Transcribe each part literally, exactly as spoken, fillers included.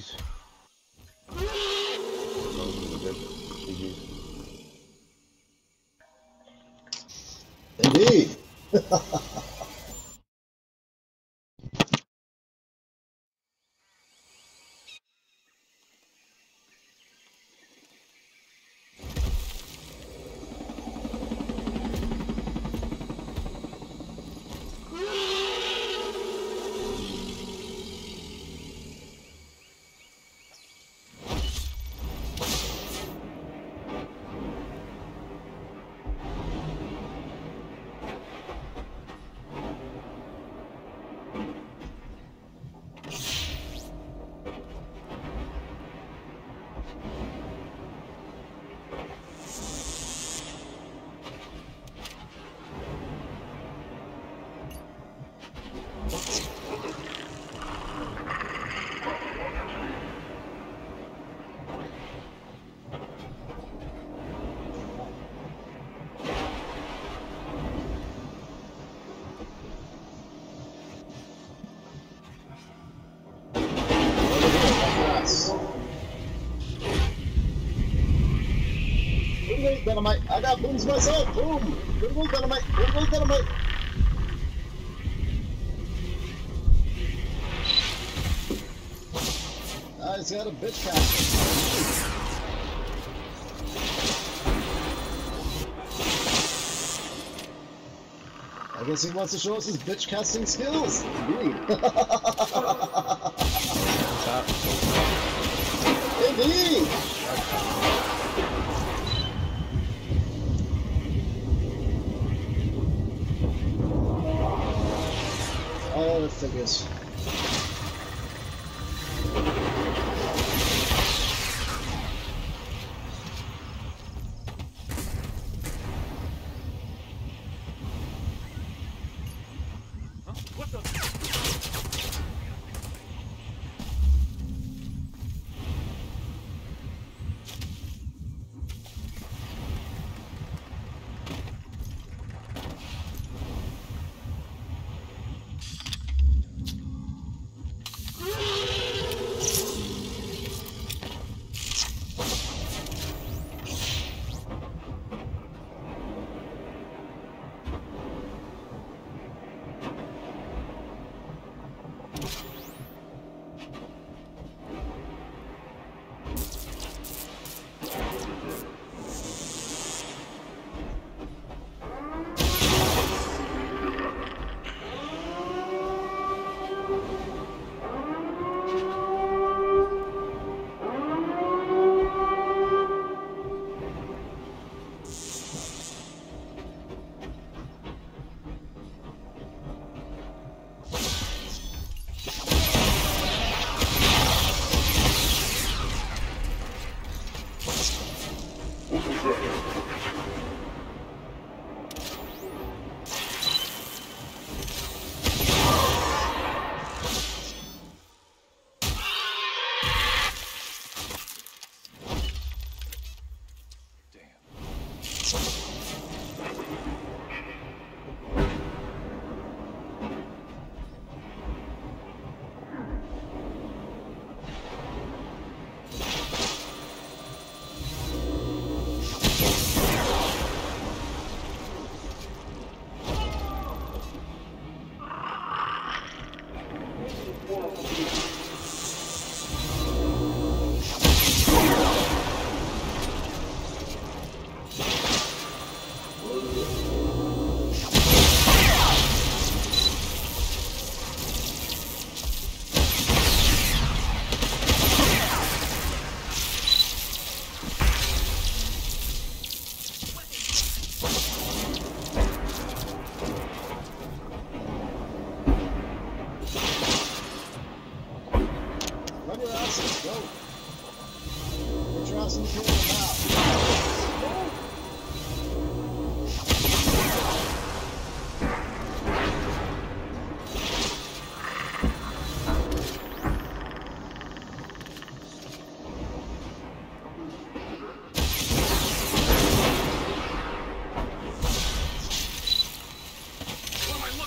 G's. G G's. Indeed. Dynamite. I got booms myself. Boom. Good move, Dynamite. Good move, Dynamite. Nice, got a bitch cast. I guess he wants to show us his bitch casting skills. Indeed. Indeed. Oh, the figures. Huh? What the?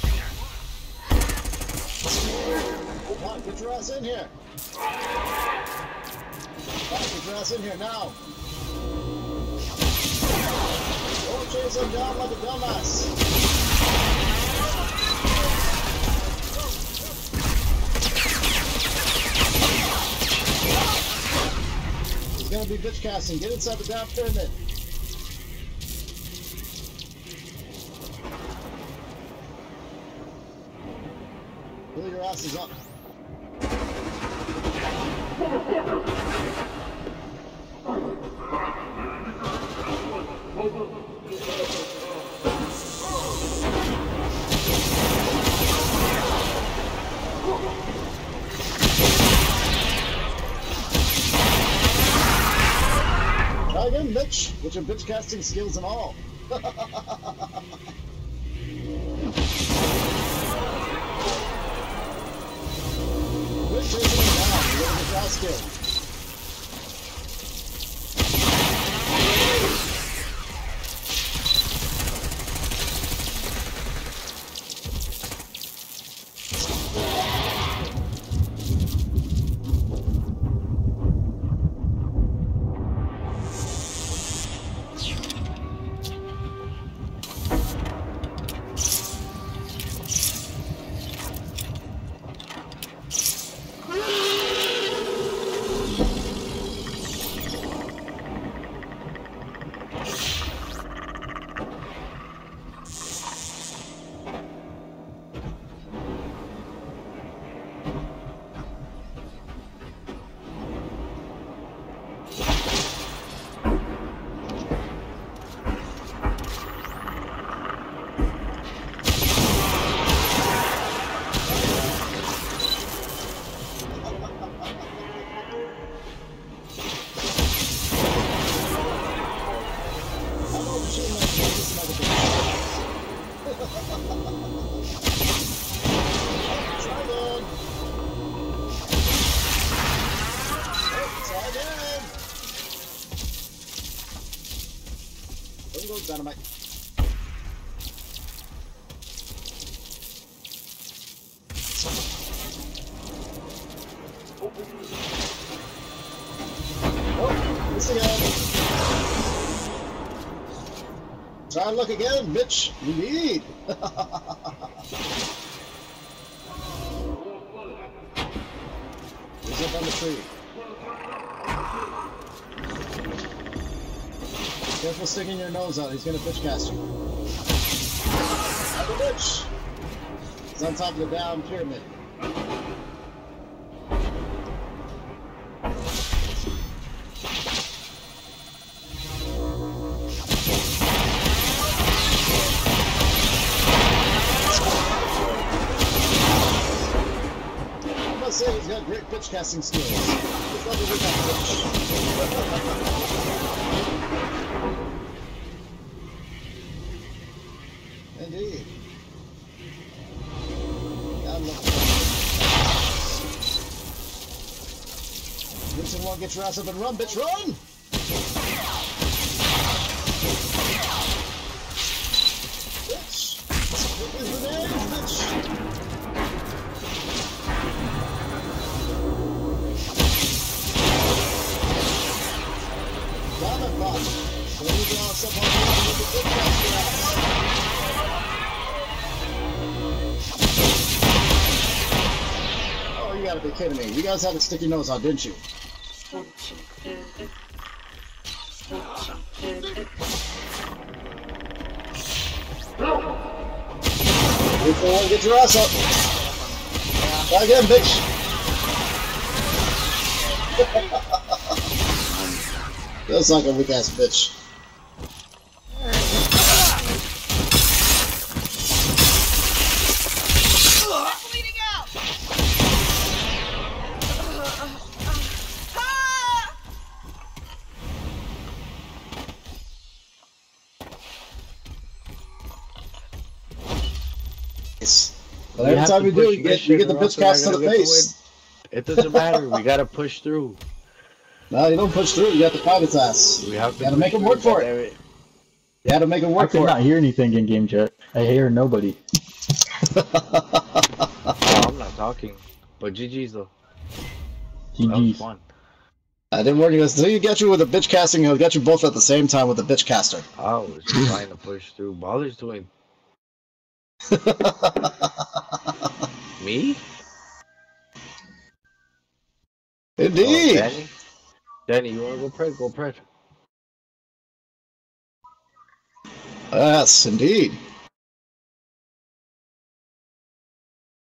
Get your ass in here. Get your ass in here now. Don't chase him down like a dumbass. He's gonna be bitch casting. Get inside the down pyramid. Pull your asses up. Try again, bitch, with your bitch casting skills and all. Quit chasing him down. You gotta get your ass killed. Dynamite. Oh, this again. Try and look again, bitch. Indeed. He's up on the tree. Careful sticking your nose out, he's gonna bitch cast you. Like a bitch! He's on top of the down pyramid. I must say he's got great bitch casting skills. He's lovely with that bitch. Indeed. God love it. Vincent won't get your ass up and run, bitch, run! Bitch! Get these grenades, bitch! Damn it, Bob. So you go on some on the good guys, your ass. You gotta be kidding me. You guys had a sticky nose on, didn't you? Three, four, one, get your ass up. Try again, bitch. Feels like a weak ass bitch. But every time you do, you get, you get the bitch cast to the face. It doesn't matter. We gotta push through. No, you don't push through. You have to fight his ass. We have to you gotta make him work for it. it. You have to make him work for it. I could not hear anything in game chat. I hear nobody. Oh, I'm not talking. But G G's though. G G's. Fun. I didn't warn you guys. Until you get you with a bitch casting, he'll get you both at the same time with the bitch caster. I was trying to push through. Baller's doing me? Indeed. Oh, Danny? Danny, you wanna go pred? Go pred. Yes, indeed.